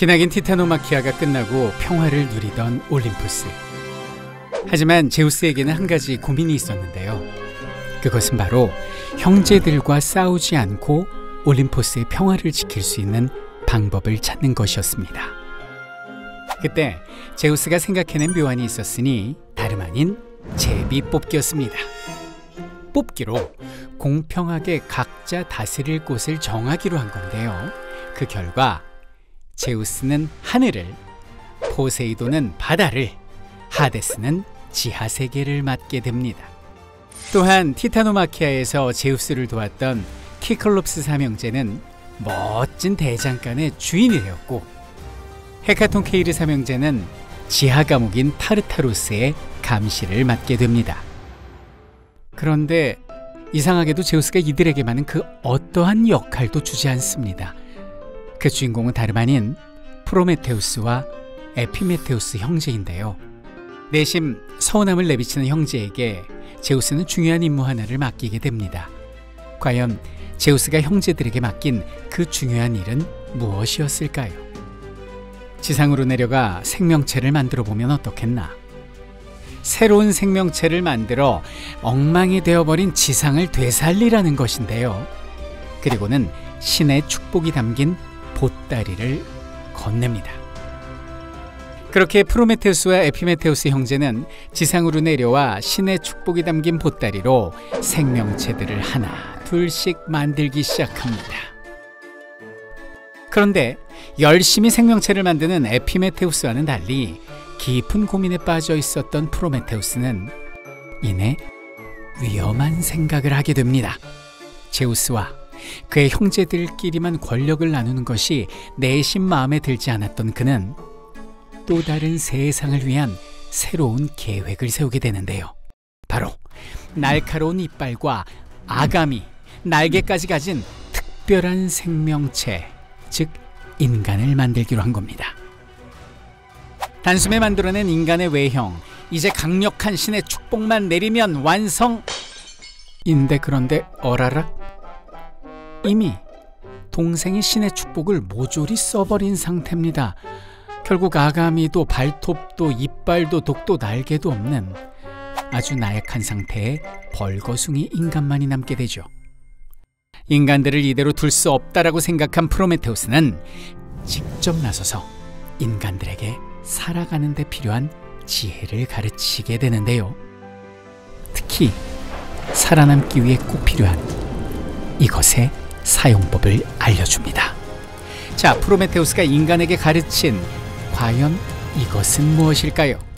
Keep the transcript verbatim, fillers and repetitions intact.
기나긴 티타노마키아가 끝나고 평화를 누리던 올림푸스. 하지만 제우스에게는 한 가지 고민이 있었는데요. 그것은 바로 형제들과 싸우지 않고 올림포스의 평화를 지킬 수 있는 방법을 찾는 것이었습니다. 그때 제우스가 생각해낸 묘안이 있었으니 다름 아닌 제비뽑기였습니다. 뽑기로 공평하게 각자 다스릴 곳을 정하기로 한 건데요. 그 결과 제우스는 하늘을, 포세이돈은 바다를, 하데스는 지하세계를 맡게 됩니다. 또한 티타노마키아에서 제우스를 도왔던 키클롭스 삼형제는 멋진 대장간의 주인이 되었고, 헤카톤 케이르 삼형제는 지하 감옥인 타르타로스의 감시를 맡게 됩니다. 그런데 이상하게도 제우스가 이들에게만은 그 어떠한 역할도 주지 않습니다. 그 주인공은 다름 아닌 프로메테우스와 에피메테우스 형제인데요. 내심 서운함을 내비치는 형제에게 제우스는 중요한 임무 하나를 맡기게 됩니다. 과연 제우스가 형제들에게 맡긴 그 중요한 일은 무엇이었을까요? 지상으로 내려가 생명체를 만들어 보면 어떻겠나? 새로운 생명체를 만들어 엉망이 되어버린 지상을 되살리라는 것인데요. 그리고는 신의 축복이 담긴 보따리를 건넵니다. 그렇게 프로메테우스와 에피메테우스 형제는 지상으로 내려와 신의 축복이 담긴 보따리로 생명체들을 하나 둘씩 만들기 시작합니다. 그런데 열심히 생명체를 만드는 에피메테우스와는 달리 깊은 고민에 빠져 있었던 프로메테우스는 이내 위험한 생각을 하게 됩니다. 제우스와 그의 형제들끼리만 권력을 나누는 것이 내심 마음에 들지 않았던 그는 또 다른 세상을 위한 새로운 계획을 세우게 되는데요. 바로 날카로운 이빨과 아가미, 날개까지 가진 특별한 생명체, 즉 인간을 만들기로 한 겁니다. 단숨에 만들어낸 인간의 외형, 이제 강력한 신의 축복만 내리면 완성! 인데 그런데 어라라? 이미 동생이 신의 축복을 모조리 써버린 상태입니다. 결국 아가미도 발톱도 이빨도 독도 날개도 없는 아주 나약한 상태의 벌거숭이 인간만이 남게 되죠. 인간들을 이대로 둘 수 없다라고 생각한 프로메테우스는 직접 나서서 인간들에게 살아가는 데 필요한 지혜를 가르치게 되는데요. 특히 살아남기 위해 꼭 필요한 이것의 사용법을 알려줍니다. 자, 프로메테우스가 인간에게 가르친 과연 이것은 무엇일까요?